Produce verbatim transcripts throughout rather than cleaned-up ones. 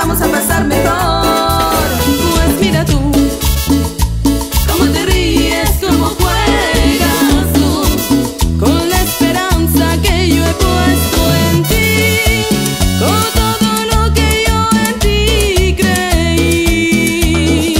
vamos a pasar mejor. Pues mira tú, cómo te ríes, cómo juegas tú, con la esperanza que yo he puesto en ti, con todo lo que yo en ti creí.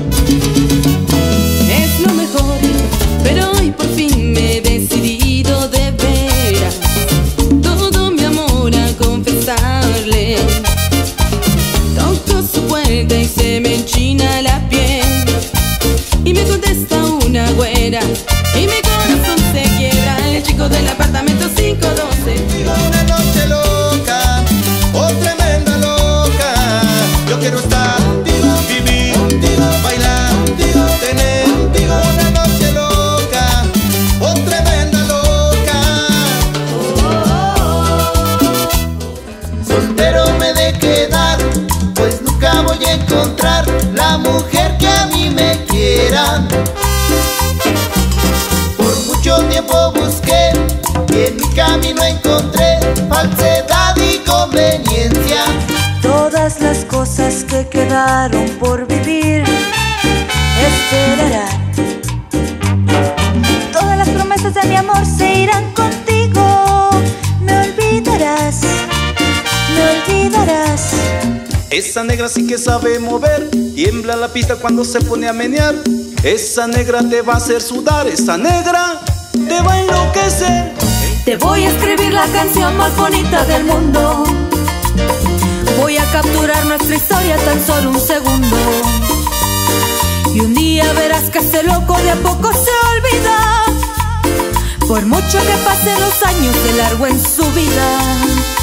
Es lo mejor, pero hoy por fin me he decidido de veras todo mi amor a confesarle. Toco su puerta y se me enchina la piel, y me contesta una güera y mi corazón se quiebra. El chico del apartamento cinco doce. Una noche loca, oh tremenda loca. Yo quiero estar contigo, vivir contigo, bailar contigo, tener contigo. Una noche loca, oh tremenda loca. Soltero me de quedar, pues nunca voy a encontrar la mujer que a mí me quiera. Por mucho tiempo busqué y en mi camino encontré falsedad y conveniencia. Todas las cosas que quedaron por vivir esperarán. Todas las promesas de mi amor se irán contigo. Me olvidarás, me olvidarás. Esa negra sí que sabe mover, tiembla la pista cuando se pone a menear. Esa negra te va a hacer sudar, esa negra te va a enloquecer. Te voy a escribir la canción más bonita del mundo. Voy a capturar nuestra historia tan solo un segundo. Y un día verás que ese loco de a poco se olvida, por mucho que pasen los años de largo en su vida.